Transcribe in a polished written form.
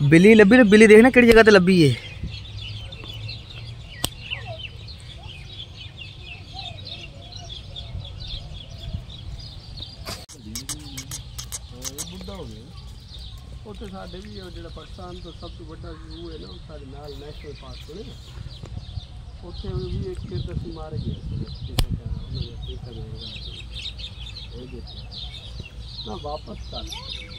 बिल्ली लब्भी ना, बिल्ली देखना किहड़ी जगह ते लब्भी है। उत्थे साडे भी जो पाकिस्तान तो सब तो बड़ा जू है ना साडे नाल नेशनल पार्क ने उत्थे भी एक दसी मार गया ना वापस कर